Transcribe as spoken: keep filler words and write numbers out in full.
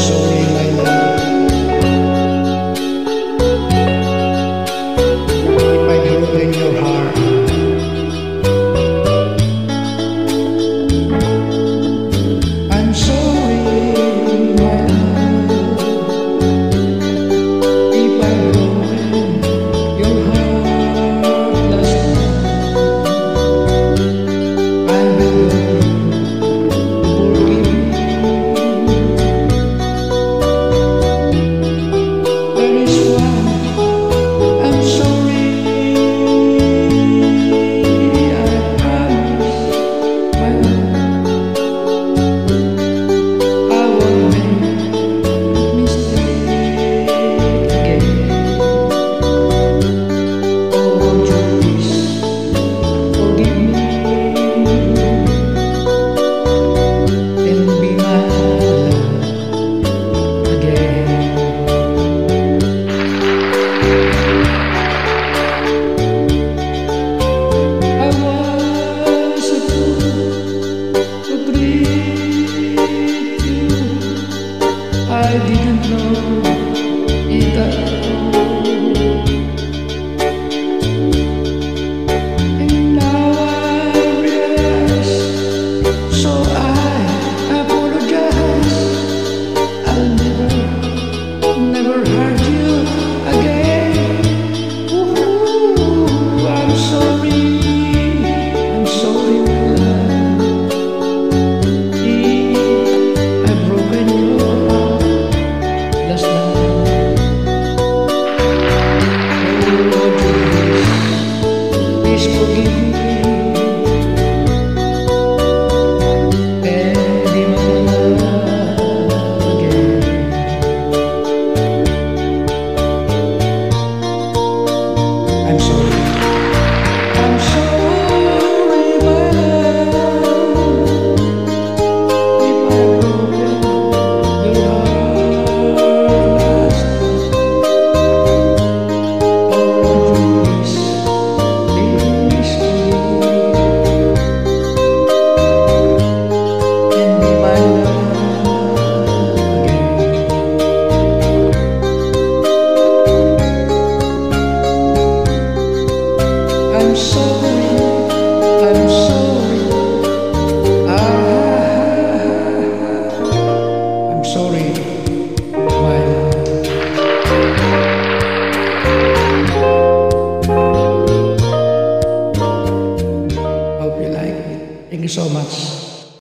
sorry, my love, if I've broken your heart. I'm sorry, my love, if I've broken your heart last night. I beg you, I didn't know it at all, and now I realize, so I apologize. I'll never, never hurt you again. Ooh, I'm sorry, I'm sorry, my love. I've broken your heart last night. Oh, please, please forgive me and be my love again. I'm sorry, I'm sorry, my love, if I've broken your heart last night. Oh, please, please forgive me and be my love again. I'm sorry, I'm sorry, ah, I'm sorry, my love. Hope you like it. Thank you so much.